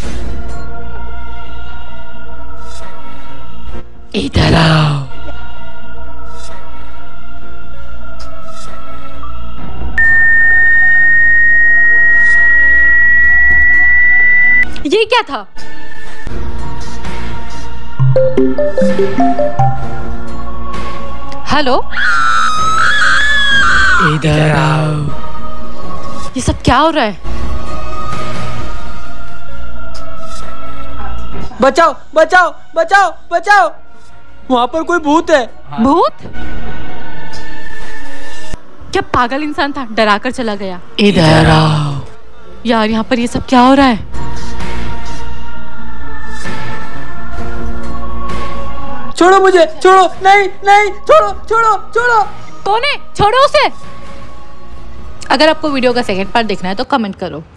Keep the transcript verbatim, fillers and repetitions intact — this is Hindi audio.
इधर आओ। ये क्या था? हेलो, इधर आओ। ये सब क्या हो रहा है? बचाओ बचाओ बचाओ बचाओ, वहाँ पर कोई भूत है। भूत? क्या पागल इंसान था, डरा कर चला गया। इधर आओ। यार यहाँ पर ये सब क्या हो रहा है? छोड़ो मुझे, छोड़ो, नहीं नहीं, छोड़ो छोड़ो छोड़ो। कौन है? छोड़ो उसे। अगर आपको वीडियो का सेकंड पार्ट देखना है तो कमेंट करो।